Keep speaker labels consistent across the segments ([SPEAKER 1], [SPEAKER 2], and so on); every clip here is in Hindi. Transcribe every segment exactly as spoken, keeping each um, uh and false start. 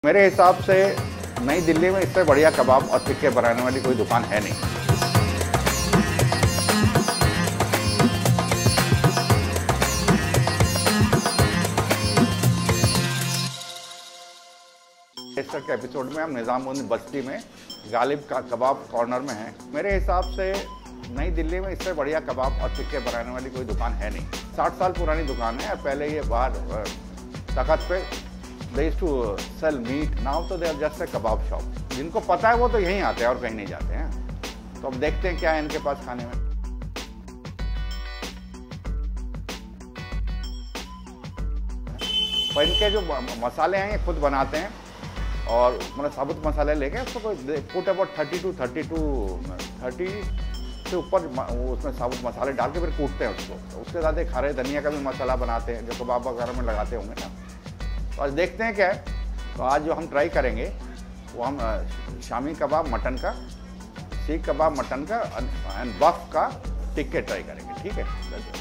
[SPEAKER 1] मेरे हिसाब से नई दिल्ली में इससे बढ़िया कबाब और टिक्के बनाने वाली कोई दुकान है नहीं। इस के एपिसोड में हम निजामुद्दीन बस्ती में गालिब का कबाब कॉर्नर में हैं। मेरे हिसाब से नई दिल्ली में इससे बढ़िया कबाब और टिक्के बनाने वाली कोई दुकान है नहीं। साठ साल पुरानी दुकान है। पहले ये बाहर तखत पे they used to sell meat, now तो they are just a kebab shop। जिनको पता है वो तो यहीं आते हैं और कहीं नहीं जाते हैं। तो अब देखते हैं क्या है इनके पास खाने में। तो इनके जो मसाले हैं ये खुद बनाते हैं और मतलब साबुत मसाले लेके उसको put about thirty two thirty two thirty से ऊपर उसमें साबुत मसाले डाल के फिर कूटते हैं उसको। तो उसके साथ एक हरे धनिया का भी मसाला बनाते हैं जो कबाब वगैरह में लगाते होंगे ना। तो आज देखते हैं क्या है। तो आज जो हम ट्राई करेंगे वो हम शामी कबाब मटन का, सीख कबाब मटन का एंड बफ का टिक्के ट्राई करेंगे। ठीक है।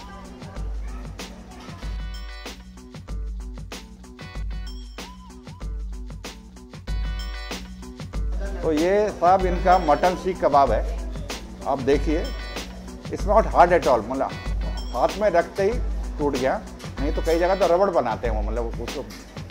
[SPEAKER 1] तो ये साहब इनका मटन सीख कबाब है। आप देखिए इसमें नॉट हार्ड एट ऑल, मतलब हाथ में रखते ही टूट गया। नहीं तो कई जगह तो रबड़ बनाते हैं वो, मतलब उसको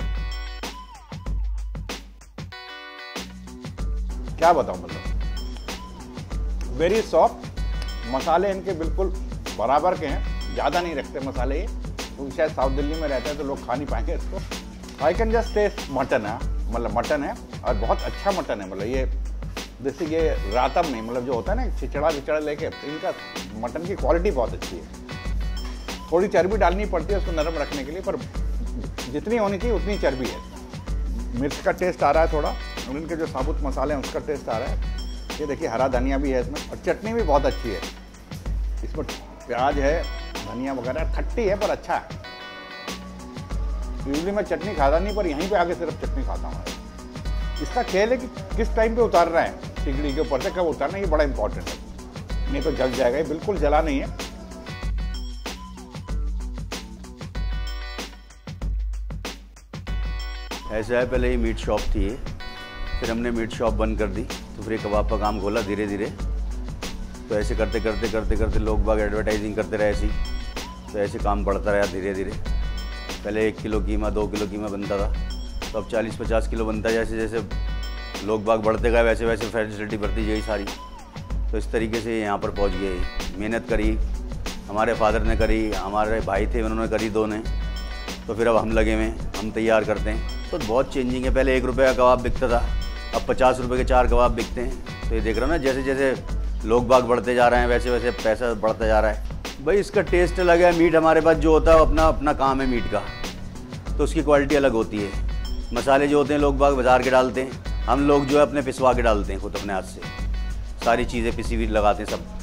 [SPEAKER 1] क्या बताऊं, मतलब वेरी सॉफ्ट। मसाले इनके बिल्कुल बराबर के हैं, ज़्यादा नहीं रखते मसाले ये, क्योंकि शायद साउथ दिल्ली में रहते हैं तो लोग खा नहीं पाएंगे इसको। I can just taste mutton है, मतलब मटन है और बहुत अच्छा मटन है। मतलब ये जैसे ये रातम नहीं, मतलब जो होता है ना छिचड़ा विचड़ा लेके, इनका मटन की क्वालिटी बहुत अच्छी है। थोड़ी चर्बी डालनी पड़ती है उसको नरम रखने के लिए, पर जितनी होनी चाहिए उतनी चर्बी है। मिर्च का टेस्ट आ रहा है थोड़ा, और इनके जो साबुत मसाले हैं उसका टेस्ट आ रहा है। ये देखिए हरा धनिया भी है इसमें, और चटनी भी बहुत अच्छी है। इसमें प्याज है, धनिया वगैरह, खट्टी है पर अच्छा है। यूजली मैं चटनी खाता नहीं, पर यहीं पे आके सिर्फ चटनी खाता हूँ। इसका खेल है कि किस टाइम पे उतार रहा है सिगड़ी के ऊपर से, कब उतारना है, ये बड़ा इंपॉर्टेंट है, नहीं तो जल जाएगा। ये बिल्कुल जला नहीं है।
[SPEAKER 2] ऐसा है, पहले ये मीट शॉप थी, फिर हमने मीट शॉप बंद कर दी, तो फिर कबाब का काम खोला धीरे धीरे। तो ऐसे करते करते करते करते लोग बाग एडवर्टाइजिंग करते रहे ऐसी, तो ऐसे काम बढ़ता रहा धीरे धीरे। पहले एक किलो कीमा, दो किलो कीमा बनता था, तो अब चालीस पचास किलो बनता है। जैसे जैसे लोग बाग बढ़ते गए वैसे वैसे फैसिलिटी बढ़ती गई सारी। तो इस तरीके से यहाँ पर पहुँच गए। मेहनत करी, हमारे फादर ने करी, हमारे भाई थे उन्होंने करी, दो ने। तो फिर अब हम लगे हुए, हम तैयार करते हैं। तो बहुत चेंजिंग है। पहले एक रुपये का कबाब बिकता था, अब पचास रुपये के चार कबाब बिकते हैं। तो ये देख रहे हो ना, जैसे जैसे लोग बाग बढ़ते जा रहे हैं वैसे वैसे पैसा बढ़ता जा रहा है। भाई इसका टेस्ट अलग है। मीट हमारे पास जो होता है अपना अपना काम है मीट का, तो उसकी क्वालिटी अलग होती है। मसाले जो होते हैं लोग बाग बाज़ार के डालते हैं, हम लोग जो है अपने पिसवा के डालते हैं खुद अपने हाथ से। सारी चीज़ें पिसी हुई लगाते हैं सब।